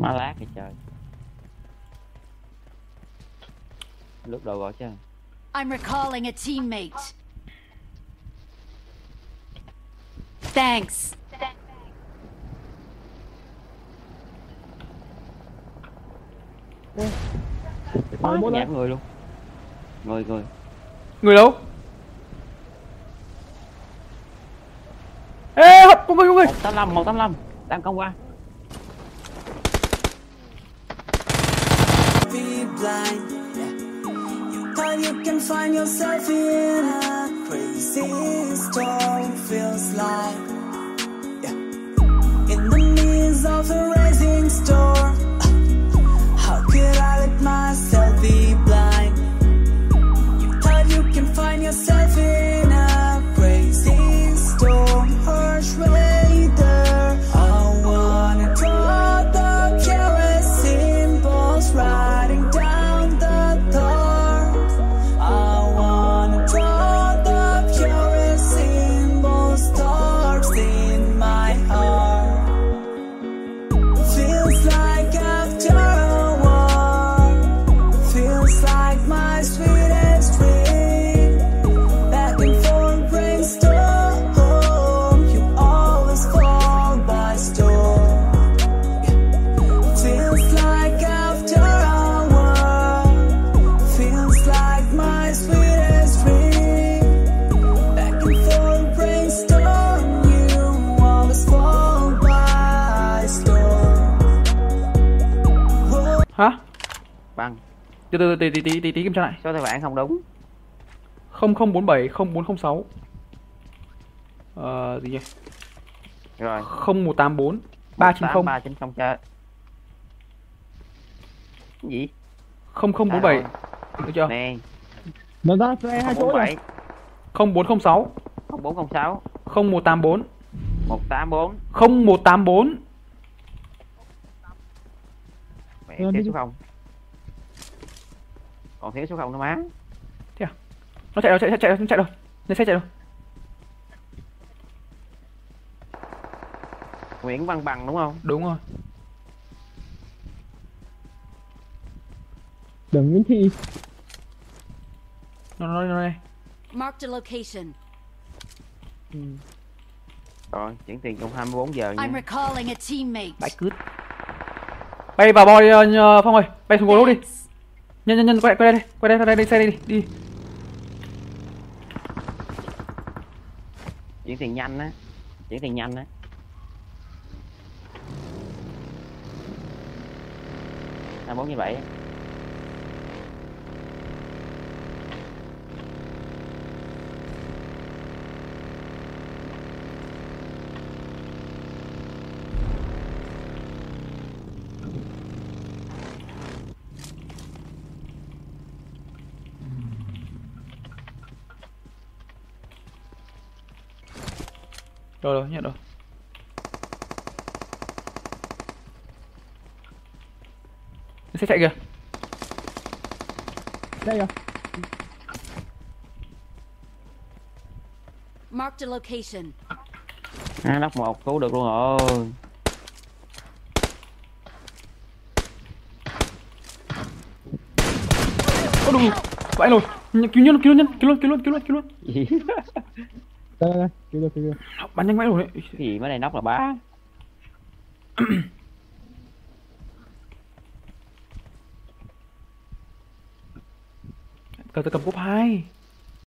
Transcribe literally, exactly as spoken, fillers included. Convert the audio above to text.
Má lát kìa trời. Lúc đầu gọi chứ. I'm recalling a teammate. Thanks. Quá nhạt người luôn. Người người. Người đâu? Ê, hấp, có người, có người. một tám lăm, một tám lăm. Đang công qua. You can find yourself in a crazy storm, feels like yeah. In the midst of a rising storm, how could I let myself be blind? You thought you can find yourself in a crazy storm, harsh weather. I wanna draw the kerosene balls riding down the thorn. Hả? Bằng. Từ từ tí tí tí tí tí kiểm tra lại. Số tài khoản không đúng. không không bốn bảy không bốn không sáu. Ờ gì nhỉ? Rồi. không một tám bốn ba chín không ba chín không chơi. Cái gì? không không bốn bảy. Được chưa? Nè. Nó ra xe hai chỗ rồi. không bốn không sáu không bốn không sáu không một tám bốn một tám bốn không một tám bốn. Mẹ thiếu số không. Còn thiếu số không nữa má. Thế à? Nó chạy rồi, chạy chạy chạy chạy rồi. Lên xe chạy rồi. Nguyễn Văn Bằng đúng không? Đúng rồi. Đừng Nguyễn Thị. Nó nó nó đây. Marked a location. Ừ. Rồi, chuyển tiền trong hai mươi bốn giờ nha. I'm recalling a teammate. Bãi cướp. Bay vào boy uh, Phong ơi, bay xuống gối lúc đi. Nhân nhân nhân quay quay đây đi, quay đây ra đây đi xe đi đi. Chuyển tiền nhanh á. Chuyển tiền nhanh á. hai bốn như vậy. Rồi rồi, nhận rồi. Xe chạy kìa. Đây rồi. Marked a location. À, nóc một cứu được luôn rồi. Ôi đù. Vậy rồi. Cứu nhân, cứu nhân, cứu luôn, cứu luôn, cứu luôn, cứu luôn. Đây đây, cứu được, cứu được. Bắn nhanh mãi rồi đấy. Cái gì mới này nóc là bá. Cầm cầm cúp hai.